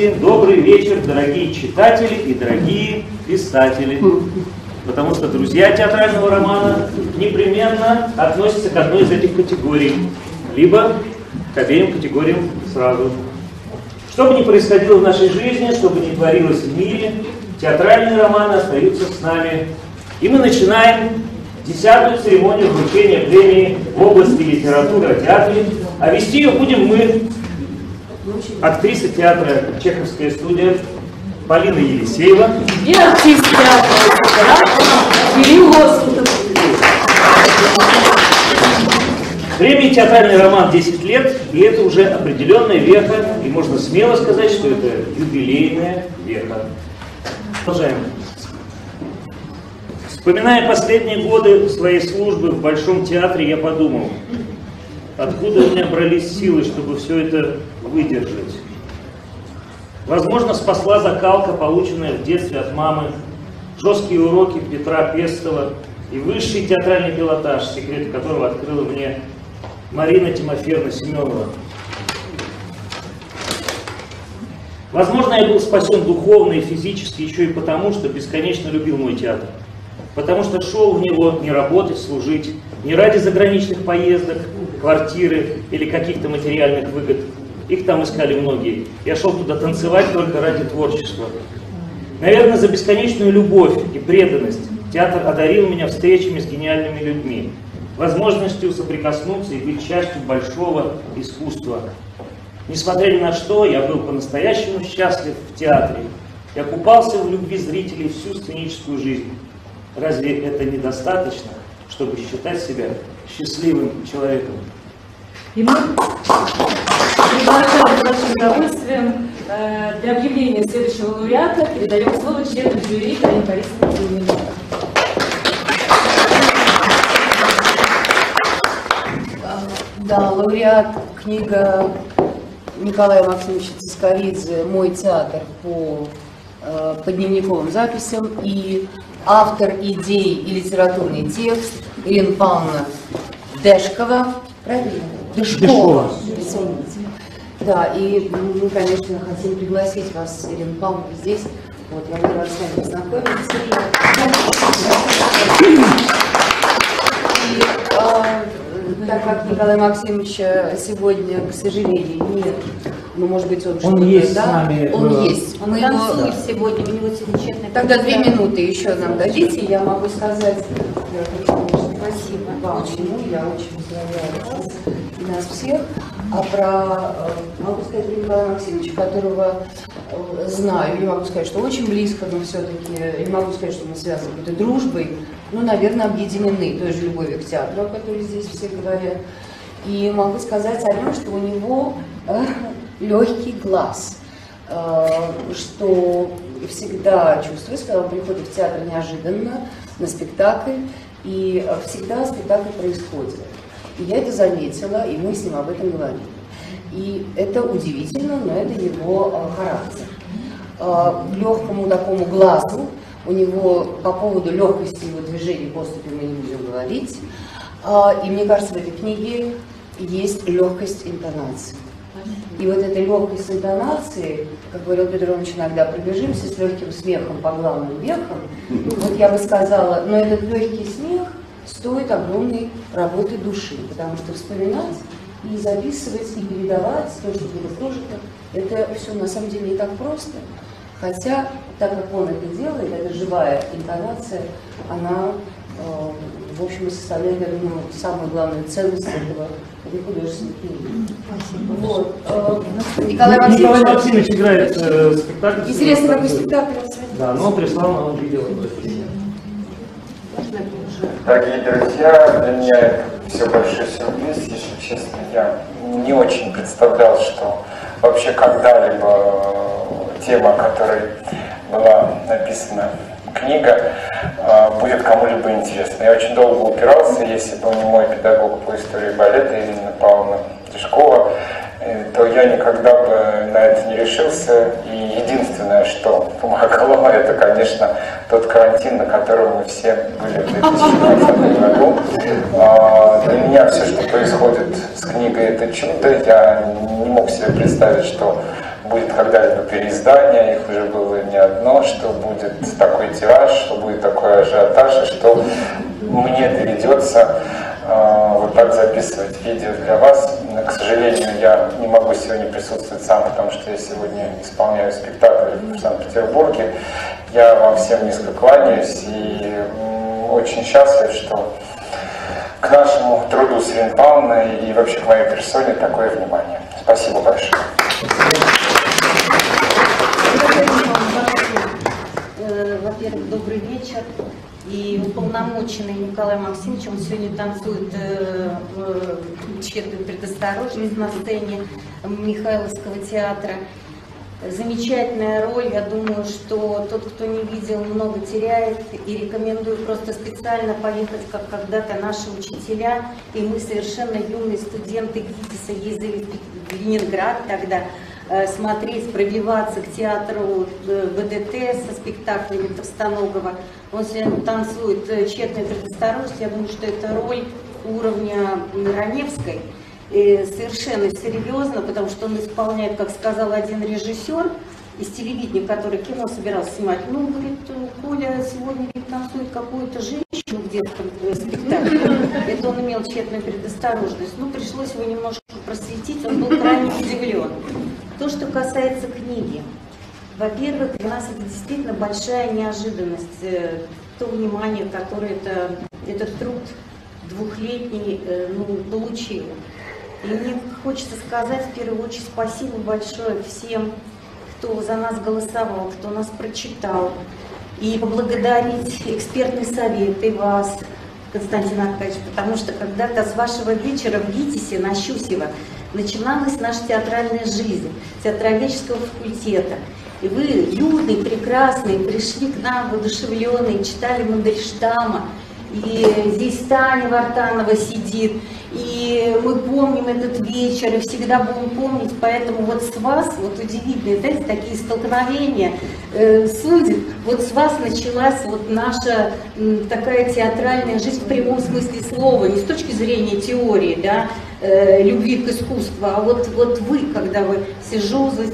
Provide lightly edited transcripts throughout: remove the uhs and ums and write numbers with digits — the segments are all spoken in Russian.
Добрый вечер, дорогие читатели и дорогие писатели. Потому что друзья театрального романа непременно относятся к одной из этих категорий, либо к обеим категориям сразу. Что бы ни происходило в нашей жизни, что бы ни творилось в мире, театральные романы остаются с нами. И мы начинаем 10-ю церемонию вручения премии в области литературы о театре. А вести ее будем мы, актриса театра «Чеховская студия» Полина Елисеева и артист театра Кирилл Лосунов. Премия «Театральный роман» 10 лет, и это уже определенная веха, и можно смело сказать, что это юбилейная веха. Продолжаем. Вспоминая последние годы своей службы в Большом театре, я подумал, откуда у меня брались силы, чтобы все это выдержать. Возможно, спасла закалка, полученная в детстве от мамы, жесткие уроки Петра Пестова и высший театральный пилотаж, секрет которого открыла мне Марина Тимофеевна Семенова. Возможно, я был спасен духовно и физически еще и потому, что бесконечно любил мой театр. Потому что шел в него не работать, служить, не ради заграничных поездок, квартиры или каких-то материальных выгод. Их там искали многие. Я шел туда танцевать только ради творчества. Наверное, за бесконечную любовь и преданность театр одарил меня встречами с гениальными людьми, возможностью соприкоснуться и быть частью большого искусства. Несмотря ни на что, я был по-настоящему счастлив в театре. Я купался в любви зрителей всю сценическую жизнь. Разве это недостаточно, чтобы считать себя счастливым человеком? И мы приглашаем с большим удовольствием для объявления следующего лауреата передаем слово члену жюри Галине Борисовне. Да, лауреат, книга Николая Максимовича Цисковидзе «Мой театр» по дневниковым записям и автор идей и литературный текст Ирина Павловна Дешкова. Правильно? Дешкова. Извините. Да, и мы, конечно, хотим пригласить вас, Ирина Павловна, здесь. Вот, я буду рада с вами познакомиться. И так как Николая Максимовича сегодня, к сожалению, нет, ну, может быть, он есть да? с нами. Он есть. Он танцует сегодня, у него замечательный. Тогда 2 минуты еще нам дадите, я могу сказать, Спасибо. вам, чему я очень поздравляю и нас всех, могу сказать, Николая Максимовича, которого знаю, не могу сказать, что очень близко, но все-таки, не могу сказать, что мы связаны какой-то дружбой, но, наверное, объединены той же любовью к театру, о которой здесь все говорят. И могу сказать о нем, что у него легкий глаз, что всегда чувствуется, когда он приходит в театр неожиданно на спектакль, и всегда спектакль происходит. И я это заметила, и мы с ним об этом говорили. И это удивительно, но это его характер. К легкому такому глазу, у него по поводу легкости его движений, поступи мы не будем говорить. И мне кажется, в этой книге есть легкость интонации. И вот эта легкость интонации, как говорил Петр Иванович, иногда пробежимся с легким смехом по главным вехам. Вот я бы сказала, но этот легкий смех стоит огромной работы души, потому что вспоминать и записывать, и передавать то, что было прожито, это все на самом деле не так просто. Хотя, так как он это делает, эта живая интонация, она, в общем, составляет, я думаю, самую главную ценность этого художественной книги. Спасибо. Вот. Николай Максимович играет спектакль. Интересно, какой спектакль он сегодня? Да, но прислал нам видео. Дорогие друзья, для меня это все большой сюрприз, если честно. Я не очень представлял, что вообще когда-либо тема, о которой была написана книга, будет кому-либо интересна. Я очень долго упирался, если бы не мой педагог по истории балета Ирина Павловна Дешкова, то я никогда бы на это не решился. И единственное, что помогало, это, конечно, тот карантин, на котором мы все были в 2020 году. Для меня все, что происходит с книгой, это чудо. Я не мог себе представить, что будет когда-либо переиздание, их уже было не одно, что будет такой тираж, что будет такой ажиотаж, и что мне доведется вот так записывать видео для вас. К сожалению, я не могу сегодня присутствовать сам, потому что я сегодня исполняю спектакль в Санкт-Петербурге. Я вам всем низко кланяюсь и очень счастлив, что к нашему труду с Ириной Павловной и вообще к моей персоне такое внимание. Спасибо большое. Во-первых, добрый вечер. И уполномоченный Николай Максимович, он сегодня танцует тщетную предосторожность на сцене Михайловского театра. Замечательная роль, я думаю, что тот, кто не видел, много теряет, и рекомендую просто специально поехать, как когда-то наши учителя, и мы совершенно юные студенты ГИТИСа ездили в Ленинград тогда, смотреть, пробиваться к театру ВДТ со спектаклями Товстоногова. Он сегодня танцует «Тщетная предосторожность», я думаю, что это роль уровня Раневской. И совершенно серьезно, потому что он исполняет, как сказал один режиссер из телевидения, который кино собирался снимать. Ну, говорит, Коля сегодня танцует какую-то женщину в детском спектакле. Это он имел тщетную предосторожность. Ну, пришлось его немножко просветить, он был крайне удивлен. То, что касается книги. Во-первых, для нас это действительно большая неожиданность. То внимание, которое этот труд двухлетний получил. И мне хочется сказать в первую очередь спасибо большое всем, кто за нас голосовал, кто нас прочитал. И поблагодарить экспертный совет и вас, Константин Аркадьевич, потому что когда-то с вашего вечера в ГИТИСе на Щусево начиналась наша театральная жизнь, театроведческого факультета. И вы, юные, прекрасные, пришли к нам воодушевленные, читали Мандельштама. И здесь Таня Вартанова сидит, и мы помним этот вечер, и всегда будем помнить, поэтому вот с вас, вот удивительные, знаете, такие столкновения судеб, вот с вас началась вот наша такая театральная жизнь в прямом смысле слова, не с точки зрения теории, да, любви к искусству, а вот вы, когда вы сижу за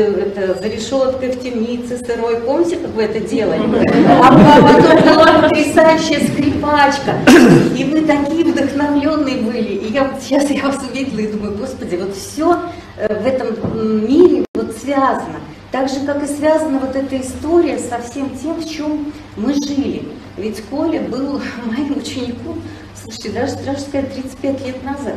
решеткой в темнице сырой, помните, как вы это делали? А потом была потрясающая скрипачка, и вы такие вдохновленные были. И сейчас я вас увидела и думаю, господи, вот все в этом мире вот связано. Так же, как и связана вот эта история со всем тем, в чем мы жили. Ведь Коля был моим учеником, слушайте, даже страшно сказать, 35 лет назад.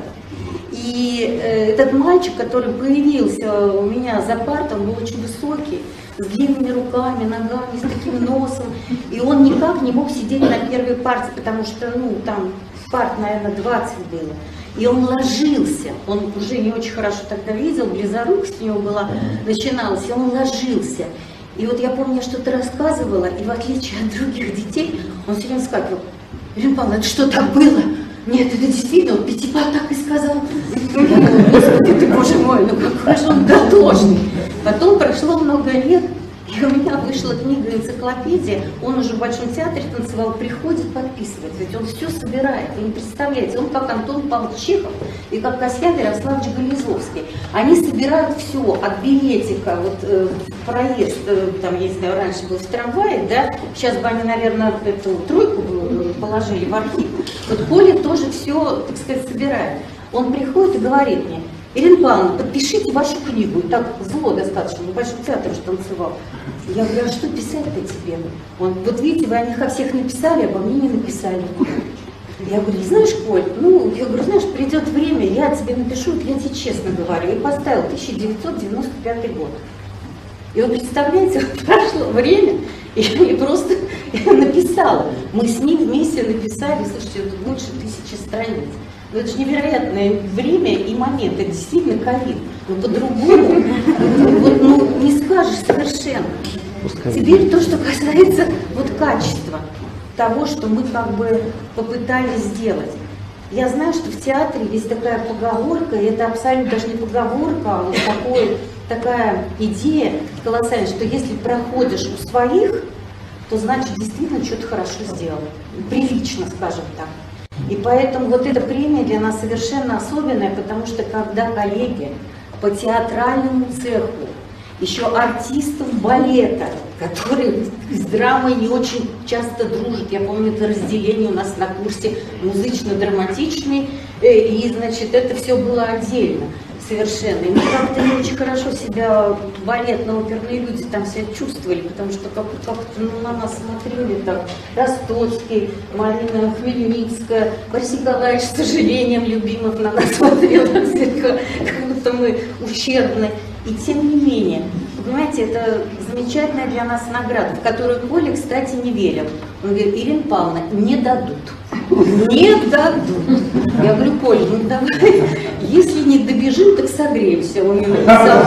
И этот мальчик, который появился у меня за партой, он был очень высокий, с длинными руками, ногами, с таким носом. И он никак не мог сидеть на первой парте, потому что, там парт, наверное, 20 было. И он ложился, он уже не очень хорошо тогда видел, близорукость у него была, начиналась, и он ложился. И вот я помню, я что-то рассказывала, и в отличие от других детей, он все время сказал: Ирина Павловна, это что так было? Нет, это действительно, он Пятипал так и сказал. Я думала, господи ты, боже мой, какой же он дотошный. Потом прошло много лет, и у меня вышла книга «Энциклопедия», он уже в Большом театре танцевал, приходит подписывать, ведь он все собирает, вы не представляете, он как Антон Павлович Чехов и как Касьян Ярославович Гализовский, они собирают все, от билетика, вот проезд, там, я не знаю, раньше был в трамвае, да, сейчас бы они, наверное, эту тройку положили в архив, вот Коля тоже все, так сказать, собирает, он приходит и говорит мне: Ирина Павловна, подпишите вашу книгу. И так зло достаточно, в Большом театре уже танцевал. Я говорю, а что писать-то тебе? Он: вот видите, вы о них о всех написали, обо мне не написали. Я говорю, знаешь, Коль, я говорю, знаешь, придет время, я тебе напишу, я тебе честно говорю. И поставил 1995 год. И вы представляете, прошло время, и я просто написала. Мы с ним вместе написали, слушайте, тут больше 1000 страниц. Но это же невероятное время и момент, это действительно ковид. Но по-другому не скажешь совершенно. Теперь то, что касается качества того, что мы как бы попытались сделать. Я знаю, что в театре есть такая поговорка, и это абсолютно даже не поговорка, а вот такая идея колоссальная, что если проходишь у своих, то значит действительно что-то хорошо сделал. Прилично, скажем так. И поэтому вот эта премия для нас совершенно особенная, потому что когда коллеги по театральному цеху еще артистов балета, которые с драмой не очень часто дружат. Я помню, это разделение у нас на курсе музычно-драматичный, и, значит, это все было отдельно совершенно. И мы как-то не очень хорошо себя, балетно-оперные люди, там себя чувствовали, потому что как-то на нас смотрели там Ростоцкий, Марина Хмельницкая, Борис Николаевич, с сожалением, Любимов на нас смотрел, как будто мы ущербны. И тем не менее, понимаете, это замечательная для нас награда, в которую Коля, кстати, не верил. Он говорит: Ирина Павловна, не дадут. Не дадут. Я говорю: Коля, ну давай, если не добежим, так согреемся. Он мне написал: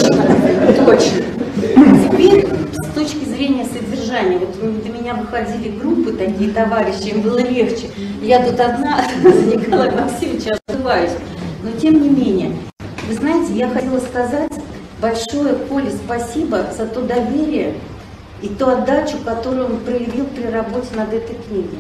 точно. Теперь, с точки зрения содержания, вот до меня выходили группы, такие товарищи, им было легче. Я тут одна, за Николаем Максимовичем отзываюсь. Но тем не менее, вы знаете, я хотела сказать большое Коле спасибо за то доверие и ту отдачу, которую он проявил при работе над этой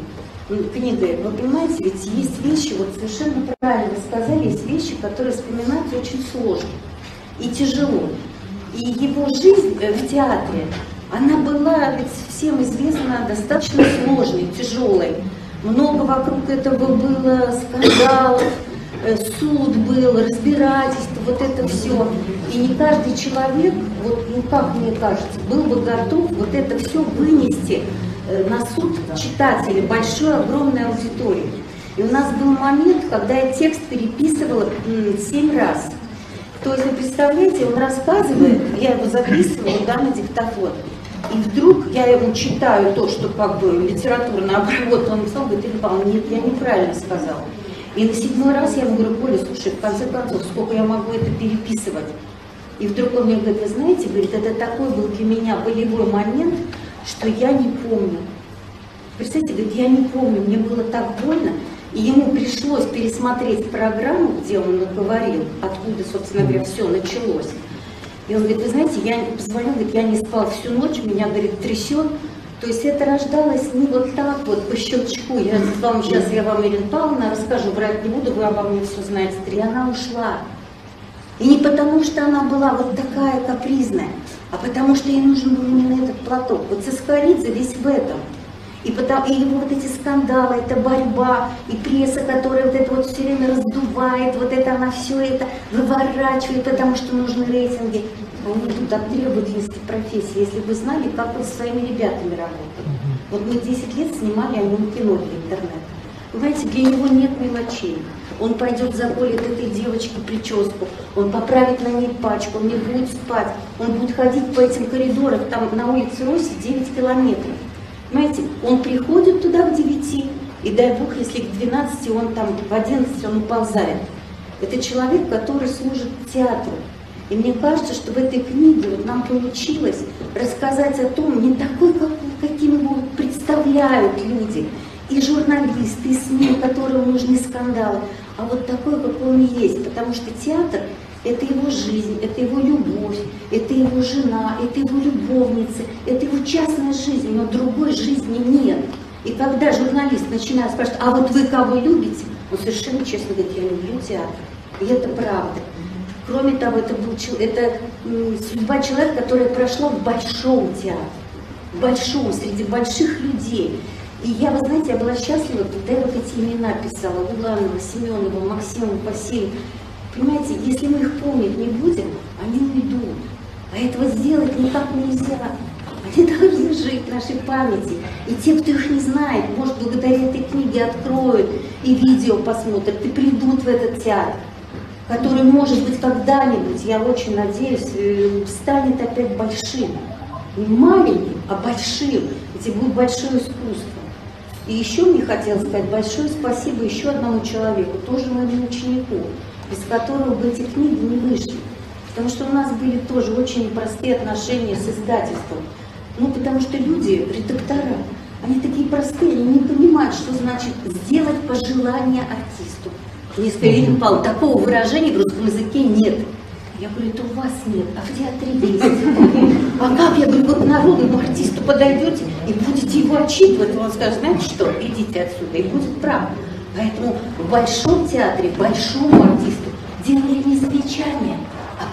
книгой. Вы понимаете, ведь есть вещи, вот совершенно правильно вы сказали, есть вещи, которые вспоминать очень сложно и тяжело. И его жизнь в театре, она была, ведь всем известно, достаточно сложной, тяжелой. Много вокруг этого было скандалов, суд был, разбирательство, вот это все. И не каждый человек, вот, ну как мне кажется, был бы готов вот это все вынести на суд читателей, большой, огромной аудитории. И у нас был момент, когда я текст переписывала 7 раз. То есть, вы представляете, он рассказывает, я его записывала, да, на диктофон. И вдруг я ему читаю то, что как бы литературно обработал, он написал, говорит: Ирина Павловна, нет, я неправильно сказала. И на 7-й раз я ему говорю: Коля, слушай, в конце концов, сколько я могу это переписывать? И вдруг он мне говорит: вы знаете, говорит, это такой был для меня болевой момент, что я не помню. Представьте, говорит, я не помню, мне было так больно. И ему пришлось пересмотреть программу, где он говорил, откуда, собственно говоря, все началось. И он говорит: вы знаете, я позвонил, говорит, я не спал всю ночь, меня, говорит, трясет. То есть это рождалось не вот так вот, по щелчку. Я вам сейчас, Ирина Павловна, расскажу, врать не буду, вы обо мне все знаете. И она ушла. И не потому, что она была вот такая капризная, а потому, что ей нужен был именно этот платок. Вот Цискоридзе весь в этом. И его вот эти скандалы, эта борьба, и пресса, которая вот это вот все время раздувает, вот это она все это выворачивает, потому что нужны рейтинги. Он тут от требовательности профессии, если бы знали, как он со своими ребятами работает. Вот мы 10 лет снимали о нем кино для интернета. Вы знаете, для него нет мелочей. Он пойдет, заколет этой девочке прическу, он поправит на ней пачку, он не будет спать, он будет ходить по этим коридорам, там на улице Роси 9 километров. Понимаете, он приходит туда к 9, и дай бог, если к 12, он там в 11 он уползает. Это человек, который служит театру. И мне кажется, что в этой книге вот нам получилось рассказать о том, не такой, каким его представляют люди, и журналисты, и СМИ, которым нужны скандалы, а вот такой, какой он есть. Потому что театр — это его жизнь, это его любовь, это его жена, это его любовница, это его частная жизнь, но другой жизни нет. И когда журналист начинает спрашивать: а вот вы кого любите? Он совершенно честно говорит: я люблю театр. И это правда. Кроме того, это судьба человека, которая прошла в большом театре, в большом, среди больших людей. И я, вы знаете, я была счастлива, когда я вот эти имена писала: Уланова, Семенова, Максимова, Васильева. Понимаете, если мы их помнить не будем, они уйдут. А этого сделать никак нельзя. Они должны жить в нашей памяти. И те, кто их не знает, может, благодаря этой книге откроют и видео посмотрят, и придут в этот театр, который, может быть, когда-нибудь, я очень надеюсь, станет опять большим. Не маленьким, а большим, где будет большое искусство. И еще мне хотелось сказать большое спасибо еще одному человеку, тоже моему ученику, без которого бы эти книги не вышли. Потому что у нас были тоже очень непростые отношения с издательством. Ну, потому что люди, редактора, они такие простые, они не понимают, что значит сделать пожелание артисту. Мне сказали: Ирина Павловна, такого выражения в русском языке нет. Я говорю: это у вас нет, а в театре есть. А как? Я говорю: вот народному артисту подойдете и будете его отчитывать. Он скажет: знаете что, идите отсюда, и будет прав. Поэтому в большом театре, большому артисту делали не замечания, а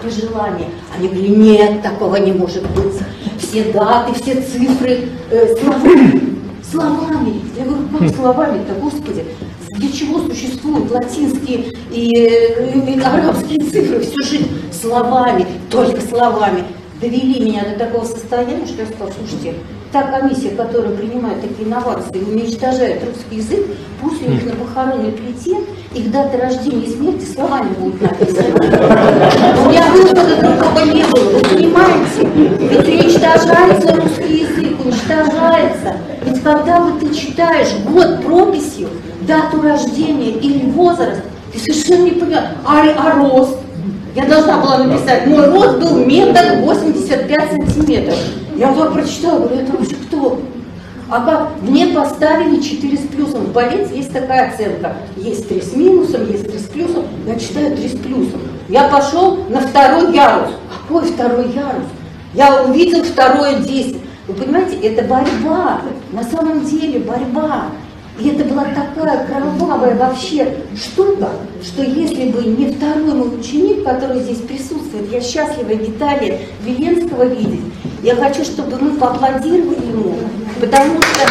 пожелания. Они говорили, нет, такого не может быть. Все даты, все цифры, словами. Я говорю, как словами-то, Господи, для чего существуют латинские и арабские цифры всю жизнь? Словами, только словами. Довели меня до такого состояния, что я сказала, слушайте, та комиссия, которая принимает такие инновации и уничтожает русский язык, пусть у них на похоронной плите их даты рождения и смерти словами будут написаны. У меня выхода другого не было, вы понимаете? Ведь уничтожается русский язык, уничтожается. Ведь когда вот ты читаешь год прописью, дату рождения или возраст, ты совершенно не понимаешь, а рост? Я должна была написать, мой рост был 1,85 сантиметров. Я вот прочитала, говорю, это вообще кто? А как? Мне поставили 4 с плюсом. В балете есть такая оценка. Есть 3 с минусом, есть 3 с плюсом. Я читаю 3 с плюсом. Я пошел на 2-й ярус. Какой 2-й ярус? Я увидел 2-е 10. Вы понимаете, это борьба. На самом деле борьба. И это была такая кровавая вообще штука, что если бы не 2-й мой ученик, который здесь присутствует, я счастлива Виталия Веленского видеть, я хочу, чтобы мы поаплодировали ему, потому что...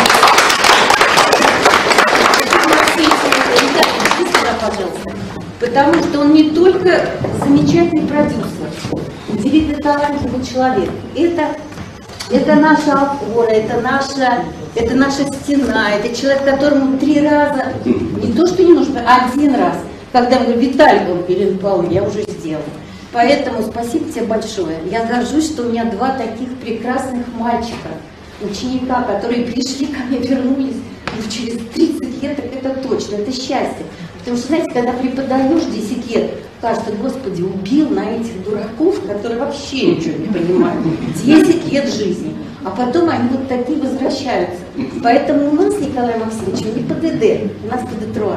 Пожалуйста. Потому что он не только замечательный продюсер, удивительно талантливый человек. Это наша опора, это наша стена, это человек, которому 3 раза, не то что не нужно, а 1 раз, когда мы говорим, Виталий, Елена Павловна, я уже сделала. Поэтому спасибо тебе большое. Я горжусь, что у меня 2 таких прекрасных мальчика, ученика, которые пришли ко мне, вернулись через 30 лет, так это точно, это счастье. Потому что, знаете, когда преподаешь 10 лет, кажется, Господи, убил на этих дураков, которые вообще ничего не понимают. 10 лет жизни. А потом они вот такие возвращаются. Поэтому у нас, Николай Максимович, не ПДД, у нас ПДТРОА.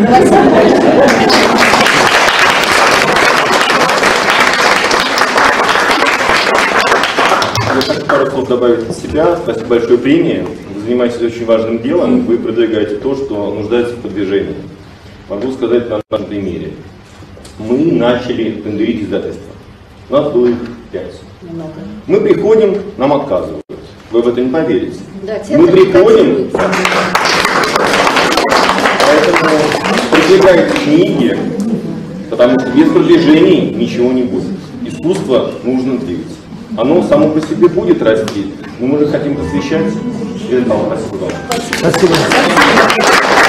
Я хочу пару слов добавить от себя. Спасибо большое премии. Вы занимаетесь очень важным делом. Вы продвигаете то, что нуждается в продвижении. Могу сказать на нашем примере. Мы начали тендерить издательства. У нас было их 5. Мы приходим, нам отказывают. Вы в это не поверите. Да, мы приходим, поэтому продвигайте книги, потому что без продвижений ничего не будет. Искусство нужно двигать. Оно само по себе будет расти, но мы же хотим посвящать. Спасибо вам. Спасибо.